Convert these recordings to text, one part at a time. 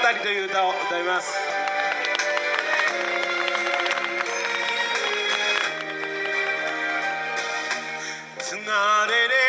たりという歌を歌います。つがれれ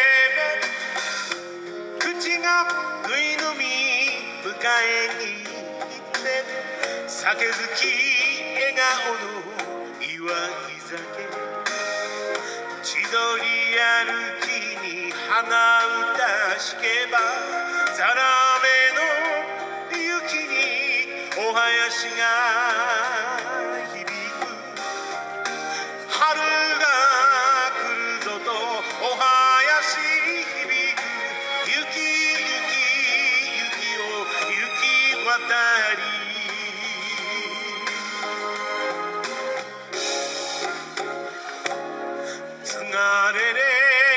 ば口がぐい飲み迎えに行って酒好き笑顔の祝い酒千鳥歩きに鼻歌弾けばざらめの雪にお囃子が響く春が来るぞとお囃子響く雪雪雪を雪渡りつがれれ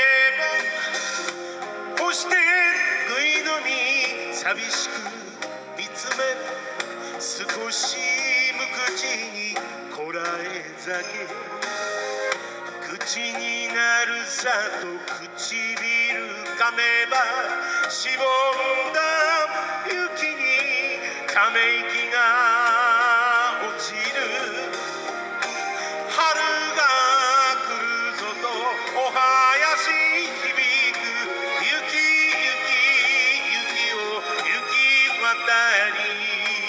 ばこうしてぐい飲み寂しく見つめ少し無口にこらえ酒口になるさと唇噛めばしぼんだ雪にため息が落ちる春が来るぞとお囃子響く雪雪雪を雪渡り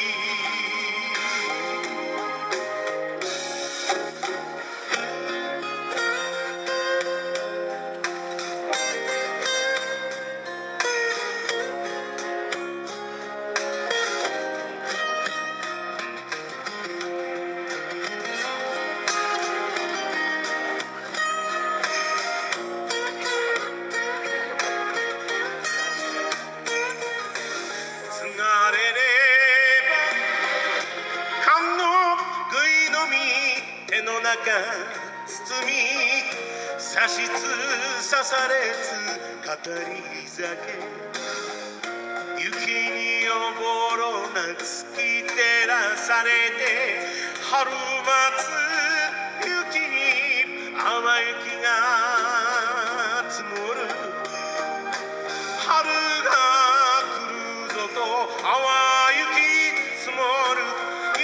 手の中包み差しつ刺されつ語り酒雪におぼろな月照らされて春待つ雪に淡雪が積もる春が来るぞと淡雪積もる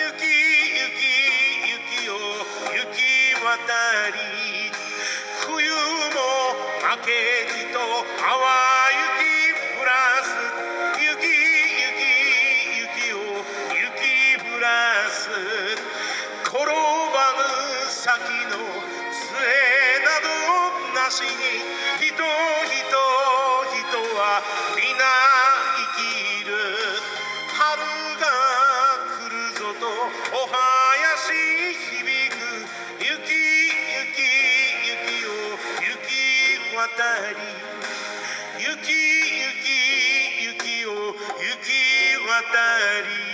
渡り冬も負けじと淡雪降らす雪雪雪を雪降らす転ばぬ先の杖などなしに人人人は皆生きる春が来るぞとお囃子響く雪雪雪を雪渡り雪雪雪を雪渡り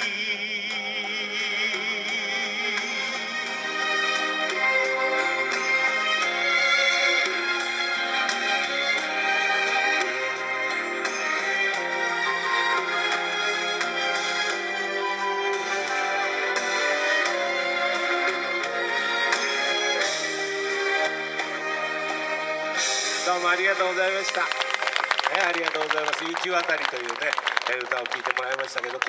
どうもありがとうございました。ありがとうございます。雪渡りというね、歌を聴いてもらいましたけど。